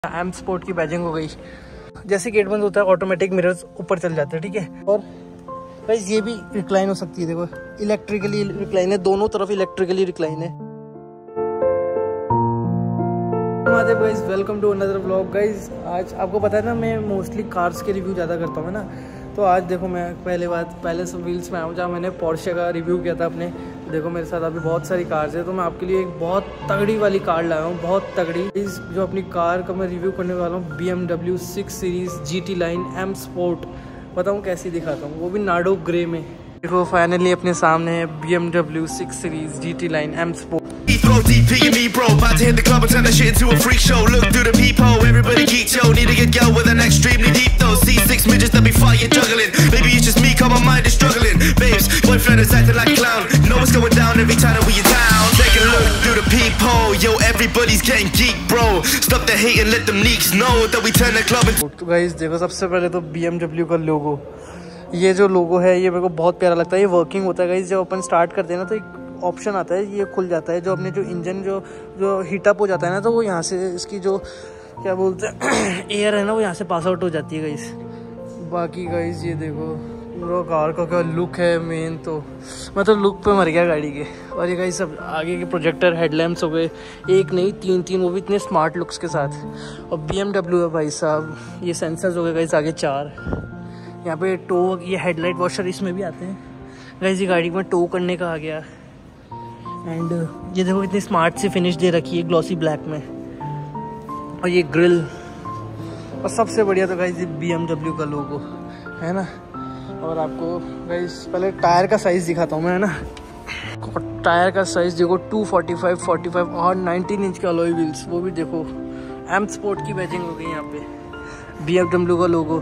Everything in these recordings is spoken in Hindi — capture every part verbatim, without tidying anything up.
एम स्पोर्ट की बैजिंग हो गई। जैसे गेट बंद होता है ऑटोमेटिक मिरर्स ऊपर चल जाते हैं, ठीक है। और गाइस ये भी रिक्लाइन हो सकती है, देखो इलेक्ट्रिकली रिक्लाइन है, दोनों तरफ इलेक्ट्रिकली रिक्लाइन है। Guys welcome to another vlog. Guys आज आपको पता है ना, मैं मोस्टली कार्स के रिव्यू ज़्यादा करता हूँ ना, तो आज देखो मैं पहले बात पहले सब व्हील्स में आया हूँ जहाँ मैंने पोर्शे का रिव्यू किया था अपने। देखो मेरे साथ अभी बहुत सारी कार्स है, तो मैं आपके लिए एक बहुत तगड़ी वाली कार लाया हूँ, बहुत तगड़ी। इस जो अपनी कार का मैं रिव्यू करने वाला हूँ, B M W six series G T line M sport. बताऊँ कैसी दिखाता हूँ, वो भी नाडो ग्रे में। देखो फाइनली अपने सामने है B M W six series G T line M sport. Throw D P in me, bro. About to hit the club and turn that shit into a freak show. Look through the peephole, everybody geek, yo. Need to get girl with an extremely deep though. See six midgets that be fighting, juggling. Maybe it's just me, cause my mind is struggling. Babes, boyfriend is acting like a clown. Know what's going down every time that we in town. Take a look through the peephole, yo. Everybody's getting geek, bro. Stop the hate and let them leaks know that we turn the club into. तो गाइस देखो, सबसे पहले तो बी एम डब्ल्यू का लोगो, ये जो लोगो है ये मेरे को बहुत प्यारा लगता है। ये वर्किंग होता है गाइस, जब अपन स्टार्ट करते हैं ना तो एक ऑप्शन आता है, ये खुल जाता है। जो अपने जो इंजन जो जो हीटअप हो जाता है ना, तो वो यहाँ से इसकी जो क्या बोलते हैं एयर है ना, वो यहाँ से पास आउट हो जाती है गाइस। बाकी गाइस ये देखो पूरा कार का क्या लुक है। मेन तो मैं तो लुक पे मर गया गाड़ी के। और ये गाइस सब आगे के प्रोजेक्टर हेडलैम्प्स हो गए, एक नहीं तीन तीन, वो भी इतने स्मार्ट लुक्स के साथ। और बी एम डब्ल्यू है भाई साहब, ये सेंसर्स हो गए गाइस आगे चार। यहाँ पे टो, ये हेडलाइट वॉशर इसमें भी आते हैं गाइस। ये गाड़ी में टो करने का आ गया। एंड ये देखो इतनी स्मार्ट सी फिनिश दे रखी है ग्लॉसी ब्लैक में। और ये ग्रिल, और सबसे बढ़िया तो गाइस ये बी एम डब्ल्यू का लोगो है ना। और आपको गाइस पहले टायर का साइज़ दिखाता हूँ मैं, है ना। टायर का साइज़ देखो two forty five forty five और नाइनटीन इंच का अलॉय व्हील्स, वो भी देखो एम स्पोर्ट की बैजिंग हो गई यहाँ पे। बी एम डब्ल्यू का लोगो,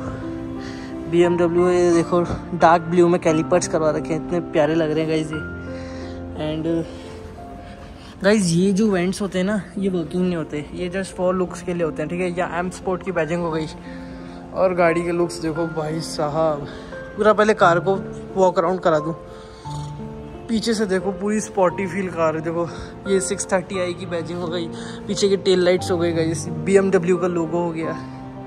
बी एम डब्ल्यू ये देखो डार्क ब्लू में कैलिपर्स करवा रखे हैं, इतने प्यारे लग रहे हैं गाइस ये। एंड गाइज ये जो वेंट्स होते हैं ना, ये वर्किंग नहीं होते, ये जस्ट फॉर लुक्स के लिए होते हैं, ठीक है। या एम स्पोर्ट की बैजिंग हो गई। और गाड़ी के लुक्स देखो भाई साहब, पूरा पहले कार को वॉक अराउंड करा दूँ। पीछे से देखो पूरी स्पॉटी फील कार है, देखो ये सिक्स थर्टी आई की बैजिंग हो गई। पीछे के टेल लाइट्स हो गई गाइज, बी एम डब्ल्यू का लोगो हो गया।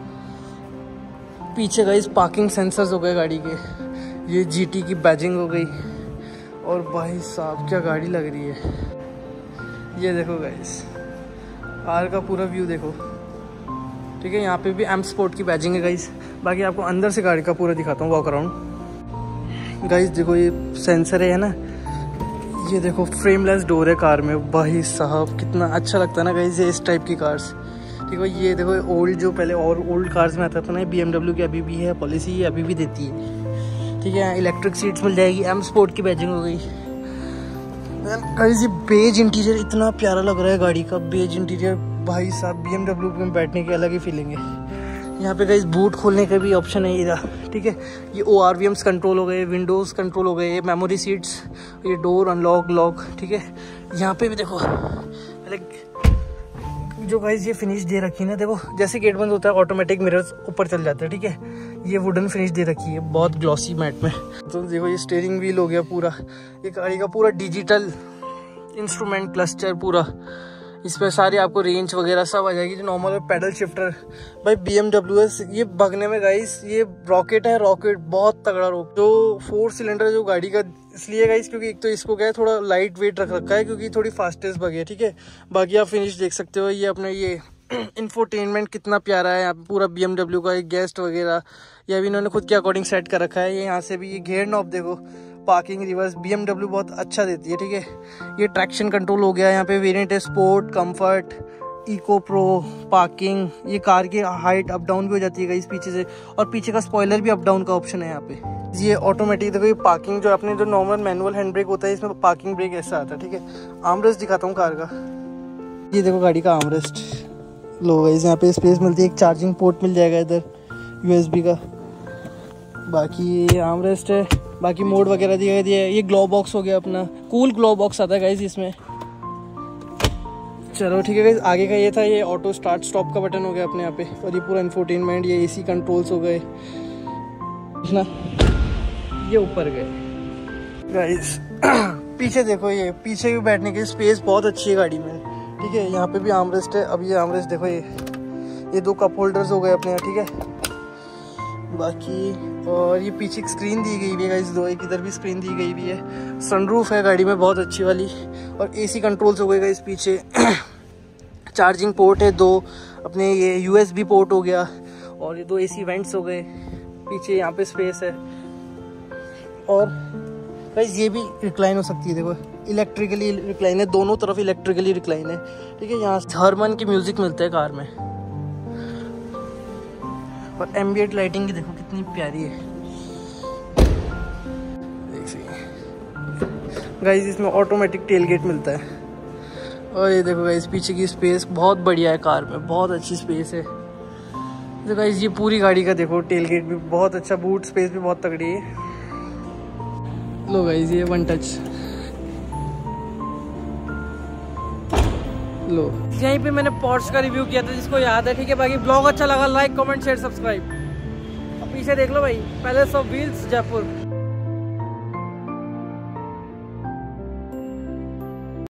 पीछे गाइज पार्किंग सेंसर्स हो गए गाड़ी के, ये जी टी की बैजिंग हो गई। और भाई साहब क्या गाड़ी लग रही है। ये देखो गाइस कार का पूरा व्यू देखो, ठीक है। यहाँ पे भी एम स्पोर्ट की बैजिंग है गाइस। बाकी आपको अंदर से गाड़ी का पूरा दिखाता हूँ वॉक अराउंड। गाइस देखो ये सेंसर है ना, ये देखो फ्रेमलेस डोर है कार में। भाई साहब कितना अच्छा लगता है ना गाइस ये इस टाइप की कार्स, ठीक है। ये देखो ओल्ड जो पहले और ओल्ड कार्स में आता था ना, बी एम डब्ल्यू की अभी भी है पॉलिसी, ये अभी भी देती है, ठीक है। इलेक्ट्रिक सीट्स मिल जाएगी, एम स्पोर्ट की बैजिंग हो गई। गाइस ये बेज इंटीरियर इतना प्यारा लग रहा है गाड़ी का, बेज इंटीरियर भाई साहब। बी एम डब्ल्यू में बैठने की अलग ही फीलिंग है। यहाँ पे गाइस बूट खोलने का भी ऑप्शन है ये, ठीक है। ये O R V Ms control हो गए, विंडोज़ कंट्रोल हो गए, ये मेमोरी सीट्स, ये डोर अनलॉक लॉक, ठीक है। यहाँ पे भी देखो जो गाइस ये फिनिश दे रखी है ना, देखो जैसे गेट बंद होता है ऑटोमेटिक मिरर्स ऊपर चल जाते हैं, ठीक है। ये वुडन फिनिश दे रखी है बहुत ग्लॉसी मैट में। तो देखो ये स्टीयरिंग व्हील हो गया पूरा, ये गाड़ी का पूरा डिजिटल इंस्ट्रूमेंट क्लस्टर पूरा, इस पर सारी आपको रेंज वगैरह सब आ जाएगी। जो नॉर्मल पैडल शिफ्टर भाई बी एम डब्ल्यू है, ये भगने में गाइस ये रॉकेट है, रॉकेट बहुत तगड़ा रोक। जो फोर सिलेंडर जो गाड़ी का इसलिए गाइस क्योंकि एक तो इसको क्या है थोड़ा लाइट वेट रख रखा है, क्योंकि थोड़ी फास्टेस्ट भगी है, ठीक है। बाकी आप फिनिश देख सकते हो, ये अपने ये इंफोटेनमेंट कितना प्यारा है यहाँ पे पूरा बी एम डब्ल्यू का। एक गेस्ट वगैरह ये भी इन्होंने खुद के अकॉर्डिंग सेट कर रखा है। ये यहाँ से भी ये घेर नॉब देखो, parking reverse B M W बहुत अच्छा देती है, ठीक है। ये ट्रैक्शन कंट्रोल हो गया। यहाँ पे वेरिएंट है sport, comfort, eco pro, parking. ये कार की हाइट अप डाउन भी हो जाती है इस पीछे से, और पीछे का स्पॉइलर भी अप डाउन का ऑप्शन है यहाँ पे। ये ऑटोमेटिक देखो, ये पार्किंग जो अपने जो नॉर्मल मैनुअल हैंड ब्रेक होता है, इसमें पार्किंग ब्रेक ऐसा आता है, ठीक है। आर्मरेस्ट दिखाता हूँ कार का, ये देखो गाड़ी का आर्मरेस्ट लो गाइस, यहाँ पे स्पेस मिलती है, एक चार्जिंग पोर्ट मिल जाएगा इधर यू एस बी का। बाकी ये आर्मरेस्ट है, बाकी मोड वगैरह दिया दिया है। ये ग्लो बॉक्स हो गया अपना, कूल ग्लो बॉक्स आता है गाइस इसमें। चलो ठीक है गाइस, आगे का ये था, ये ऑटो स्टार्ट स्टॉप का बटन हो गया अपने यहाँ पे। और ये पूरा इंफोटेनमेंट, ये एसी कंट्रोल्स हो गए ना, ये ऊपर गए गाइस। पीछे देखो, ये पीछे भी बैठने की स्पेस बहुत अच्छी है गाड़ी में, ठीक है। यहाँ पे भी आर्मरेस्ट है। अब ये आर्मरेस्ट देखो, ये ये दो कप होल्डर्स हो गए अपने यहाँ, ठीक है। बाकी और ये पीछे एक स्क्रीन दी गई हुई है गाइस, दो, एक इधर भी स्क्रीन दी गई हुई है। सनरूफ है गाड़ी में बहुत अच्छी वाली, और एसी कंट्रोल्स हो गए गाइस पीछे। चार्जिंग पोर्ट है दो, अपने ये यूएसबी पोर्ट हो गया, और ये दो एसी वेंट्स हो गए पीछे, यहाँ पे स्पेस है। और गाइस ये भी रिक्लाइन हो सकती है, देखो इलेक्ट्रिकली रिक्लाइन है, दोनों तरफ इलेक्ट्रिकली रिक्लाइन है, ठीक है। यहाँ हरमन की म्यूजिक मिलता है कार में। और एम्बिएंट लाइटिंग की देखो कितनी प्यारी है गाइस। इसमें ऑटोमेटिक टेलगेट मिलता है। और ये देखो गाइस पीछे की स्पेस बहुत बढ़िया है कार में, बहुत अच्छी स्पेस है। तो गाइस ये पूरी गाड़ी का देखो टेलगेट भी बहुत अच्छा, बूट स्पेस भी बहुत तगड़ी है। लो गाइस ये वन टच लो। यहीं पे मैंने पोर्श का रिव्यू किया था, जिसको याद है, ठीक है। बाकी ब्लॉग अच्छा लगा, लाइक कमेंट शेयर सब्सक्राइब। अब पीछे देख लो भाई, पैलेस ऑफ व्हील्स जयपुर।